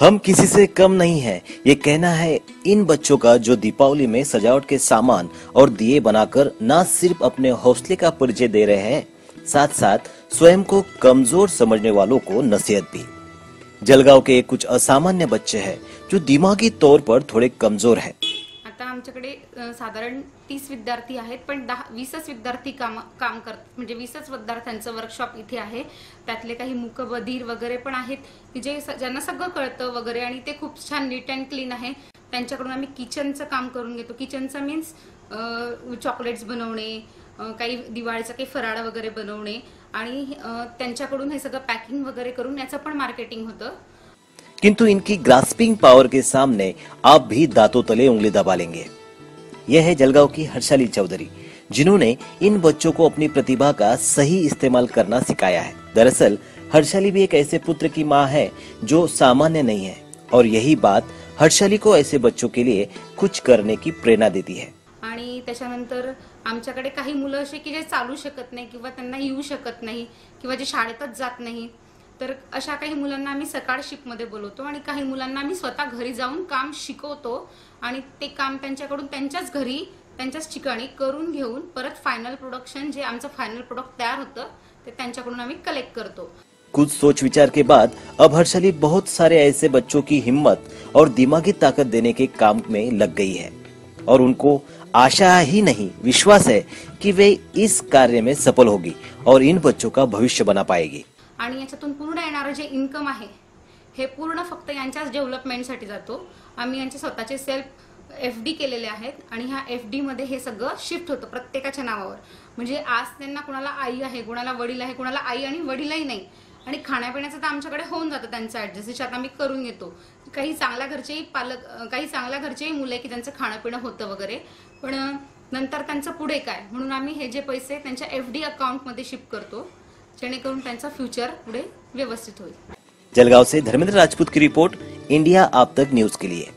हम किसी से कम नहीं हैं, ये कहना है इन बच्चों का जो दीपावली में सजावट के सामान और दिए बनाकर न सिर्फ अपने हौसले का परिचय दे रहे हैं, साथ साथ स्वयं को कमजोर समझने वालों को नसीहत भी। जलगाव के कुछ असामान्य बच्चे हैं जो दिमागी तौर पर थोड़े कमजोर हैं। आता आमच्याकडे साधारण 30 विद्यार्थी आहेत, पण 20च विद्यार्थी काम करतात, म्हणजे 20च विद्यार्थ्यांचं वर्कशॉप इथे आहे। त्यातले काही मूकबधीर वगैरे पण आहेत की जे ज्यांना सगळं कळतं वगैरे आणि ते खूप छान नीट अँड क्लीन आहे। त्यांच्याकडून आम्ही किचनचं काम करून घेतो। किचनचं मीन्स चॉकलेट्स बनवणे, काही दिवाळीचं काही फराळ वगैरे बनवणे आणि त्यांच्याकडून हे सगळं पॅकिंग वगैरे करून याचं पण मार्केटिंग होतं। किंतु इनकी ग्रास्पिंग पावर के सामने आप भी दांतों तले उंगली दबा लेंगे। यह है जलगांव की हर्षाली चौधरी, जिन्होंने इन बच्चों को अपनी प्रतिभा का सही इस्तेमाल करना सिखाया है। दरअसल हर्षाली भी एक ऐसे पुत्र की मां है जो सामान्य नहीं है, और यही बात हर्षाली को ऐसे बच्चों के लिए कुछ करने की प्रेरणा देती है। आणि त्याच्यानंतर आमच्याकडे काही मुलं असे की जे चालू शकत नाही किंवा त्यांना येऊ शकत नाही किंवा जे शाळेतच जात नाही, तर अशा काही मुलांना आम्ही सकाळ शिफ्ट मध्ये बोलवतो आणि काही मुलांना आम्ही स्वतः घरी जाऊन काम शिकवतो आणि ते काम त्यांच्याकडून त्यांच्याच घरी त्यांच्याच ठिकाणी करून घेऊन परत फायनल प्रोडक्शन जे आमचं फायनल प्रोडक्ट तयार होतं ते त्यांच्याकडून आम्ही कलेक्ट करतो। कुछ सोच विचार के बाद अब हर्षाली बहुत सारे ऐसे बच्चों की हिम्मत और दिमागी ताकत देने के काम में लग गई है, और उनको आशा ही नहीं विश्वास है कि वे इस कार्य में सफल होगी और इन बच्चों का भविष्य बना पाएगी। आणि याच्यातून पूर्ण येणारं जे इन्कम आहे हे पूर्ण फक्त यांच्याच डेव्हलपमेंटसाठी जातो। आम्ही यांचे स्वतःचे सेल्फ एफडी केलेले आहेत आणि ह्या एफडी मध्ये हे सगळं शिफ्ट होतं प्रत्येकाच्या नावावर। म्हणजे आज त्यांना कुणाला आई आहे, कुणाला वडील आहे, कुणाला आई आणि वडीलही नाही, आणि खाण्यापिण्याचं तर आमच्याकडे होऊन जातं त्यांचं ऍडजस्ट, आता आम्ही करून घेतो। काही चांगल्या घरचेही पालक, काही चांगल्या घरचेही मुले की त्यांचं खाणंपिणं होतं वगैरे, पण नंतर त्यांचं पुढे काय म्हणून आम्ही हे जे पैसे त्यांच्या एफडी अकाउंट मध्ये शिफ्ट करतो, जेणेकरून त्यांचा फ्युचर पुढे व्यवस्थित होईल। जलगांव से धर्मेंद्र राजपूत की रिपोर्ट, इंडिया आप तक न्यूज के लिए।